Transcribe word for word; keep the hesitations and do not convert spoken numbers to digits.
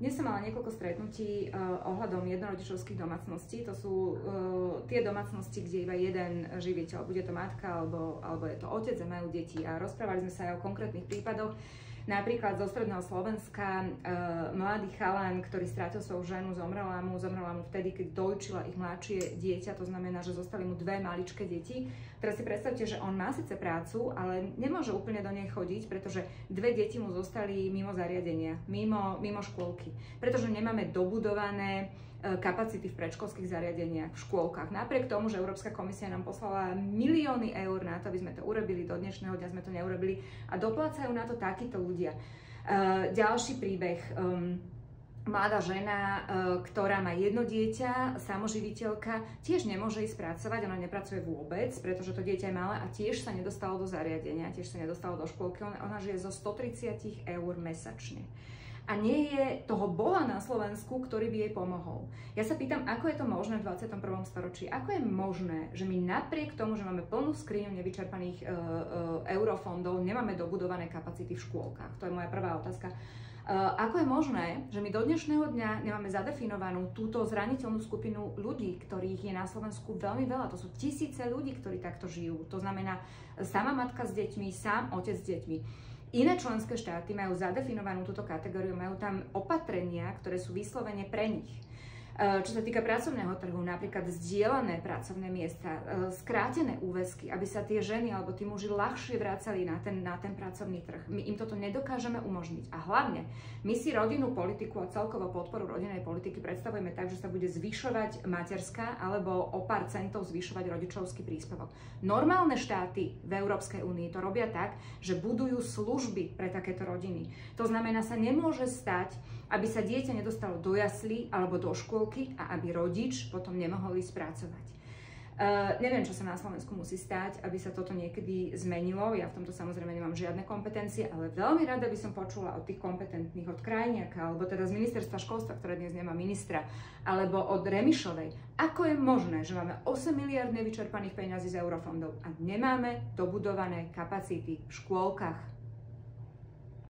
Dnes som mala niekoľko stretnutí uh, ohľadom jednorodičovských domácností. To sú uh, tie domácnosti, kde iba jeden živiteľ, bude to matka alebo, alebo je to otec a majú deti. A rozprávali sme sa aj o konkrétnych prípadoch. Napríklad zo stredného Slovenska e, mladý chalan, ktorý strátil svoju ženu, zomrela mu, zomrela mu vtedy, keď dojčila ich mladšie dieťa, to znamená, že zostali mu dve maličké deti. Teraz si predstavte, že on má síce prácu, ale nemôže úplne do nej chodiť, pretože dve deti mu zostali mimo zariadenia, mimo, mimo škôlky, pretože nemáme dobudované kapacity v predškolských zariadeniach, v škôlkach. Napriek tomu, že Európska komisia nám poslala milióny eur na to, aby sme to urobili, do dnešného dňa sme to neurobili a doplácajú na to takíto ľudia. Uh, ďalší príbeh. Um, mladá žena, uh, ktorá má jedno dieťa, samoživiteľka, tiež nemôže ísť pracovať, ona nepracuje vôbec, pretože to dieťa je malé a tiež sa nedostalo do zariadenia, tiež sa nedostalo do škôlky, ona, ona žije zo stotridsať eur mesačne. A nie je toho Boha na Slovensku, ktorý by jej pomohol. Ja sa pýtam, ako je to možné v dvadsiatom prvom storočí? Ako je možné, že my napriek tomu, že máme plnú skriňu nevyčerpaných e, e, eurofondov, nemáme dobudované kapacity v škôlkach? To je moja prvá otázka. E, ako je možné, že my do dnešného dňa nemáme zadefinovanú túto zraniteľnú skupinu ľudí, ktorých je na Slovensku veľmi veľa? To sú tisíce ľudí, ktorí takto žijú. To znamená sama matka s deťmi, sám otec s deťmi. Iné členské štáty majú zadefinovanú túto kategóriu, majú tam opatrenia, ktoré sú vyslovene pre nich. Čo sa týka pracovného trhu, napríklad zdieľané pracovné miesta, skrátené úväzky, aby sa tie ženy alebo tí muži ľahšie vracali na ten, na ten pracovný trh. My im toto nedokážeme umožniť. A hlavne, my si rodinnú politiku a celkovo podporu rodinnej politiky predstavujeme tak, že sa bude zvyšovať materská alebo o pár centov zvyšovať rodičovský príspevok. Normálne štáty v Európskej únii to robia tak, že budujú služby pre takéto rodiny. To znamená, sa nemôže stať, aby sa dieťa nedostalo do jaslí alebo do škôlky a aby rodič potom nemohol ísť pracovať. Uh, neviem, čo sa na Slovensku musí stať, aby sa toto niekedy zmenilo. Ja v tomto samozrejme nemám žiadne kompetencie, ale veľmi rada by som počula od tých kompetentných, od Krajniaka, alebo teda z ministerstva školstva, ktoré dnes nemá ministra, alebo od Remišovej. Ako je možné, že máme osem miliárd nevyčerpaných peňazí z eurofondov a nemáme dobudované kapacity v škôlkach?